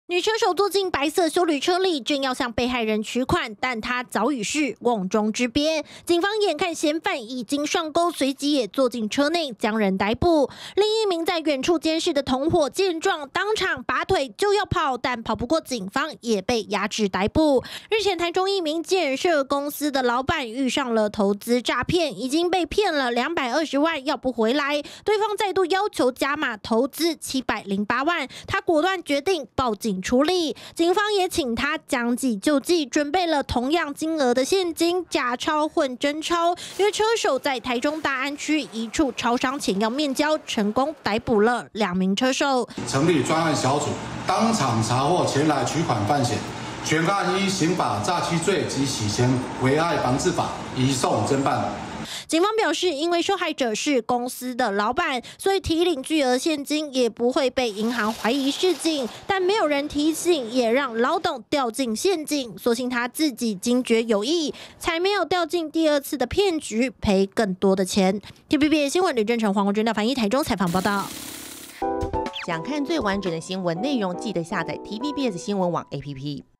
女车手坐进白色休旅车里，正要向被害人取款，但她早已是瓮中之鳖。警方眼看嫌犯已经上钩，随即也坐进车内将人逮捕。另一名在远处监视的同伙见状，当场拔腿就要跑，但跑不过警方，也被压制逮捕。日前，台中一名建设公司的老板遇上了投资诈骗，已经被骗了220万，要不回来，对方再度要求加码投资708万，他果断决定报警处理，警方也请他将计就计，准备了同样金额的现金、假钞混真钞，约车手在台中大安区一处超商前要面交，成功逮捕了2名车手。 成立专案小组，当场查获前来取款犯嫌，全案依刑法诈欺罪及洗钱危害防治法移送侦办。 警方表示，因为受害者是公司的老板，所以提领巨额现金也不会被银行怀疑示警，但没有人提醒，也让老董掉进陷阱。所幸他自己惊觉有异，才没有掉进第二次的骗局，赔更多的钱。TVBS 新闻吕正成、黄国军、廖凡一台中采访报道。 想看最完整的新闻内容，记得下载 TVBS 新闻网 APP。